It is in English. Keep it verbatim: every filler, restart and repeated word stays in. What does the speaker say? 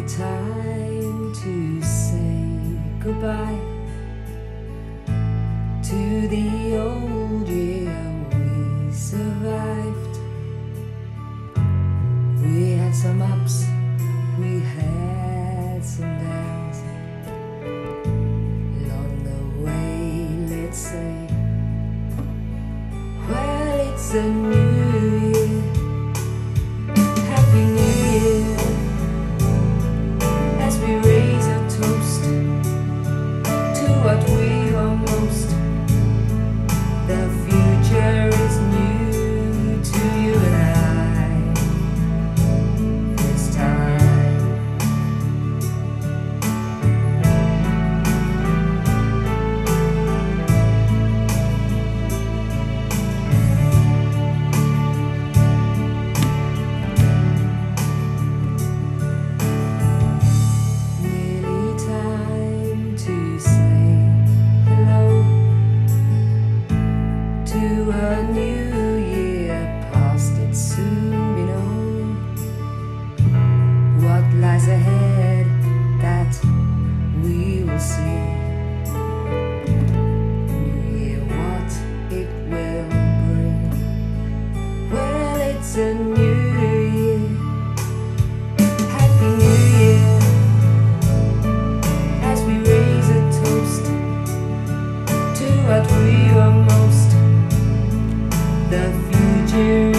time to say goodbye to the old year we survived. We had some ups, we had some downs. Along the way, let's say, well, it's a new year. Happy New Year. As we raise a toast to what we almost. The future is new to you and I this time. Nearly time to say hello to a new year past its soon be known. What lies ahead, that we will see. New year, what it will bring. Well, it's a new year. Happy New Year. As we raise a toast to what we are most. The future